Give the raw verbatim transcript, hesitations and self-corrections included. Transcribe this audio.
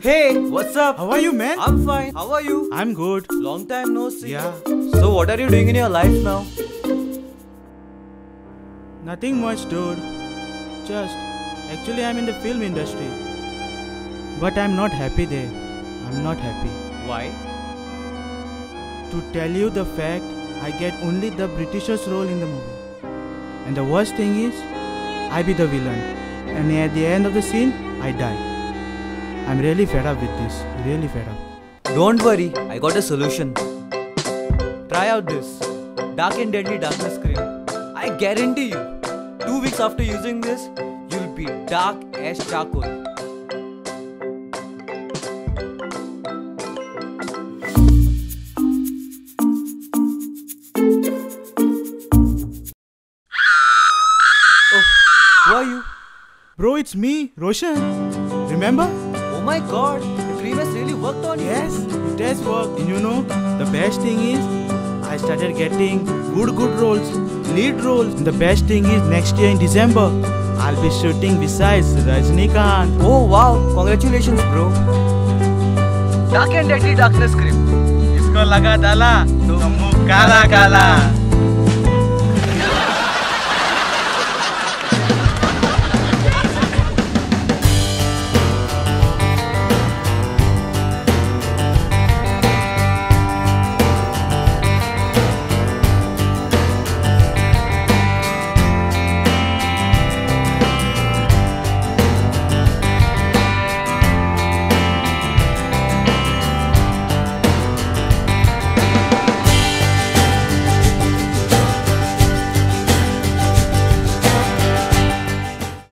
Hey, what's up? How are you, man? I'm fine. How are you? I'm good. Long time no see. Yeah. So what are you doing in your life now? Nothing much, dude. Just, actually I'm in the film industry. But I'm not happy there. I'm not happy. Why? To tell you the fact, I get only the Britishers role in the movie. And the worst thing is, I be the villain. And at the end of the scene, I die. I'm really fed up with this. Really fed up. Don't worry, I got a solution. Try out this Dark and Deadly Darkness Cream. I guarantee you, two weeks after using this, you'll be dark as charcoal. Oh, who are you? Bro, it's me, Roshan. Remember? Oh my god, the cream has really worked on you. Yes, it has worked. And you know, the best thing is, I started getting good good roles, lead roles. And the best thing is, next year in December, I'll be shooting besides Rajnikant. Oh wow, congratulations bro. Dark and Deadly Darkness Cream. इसको लगा डाला तो मुंह काला काला.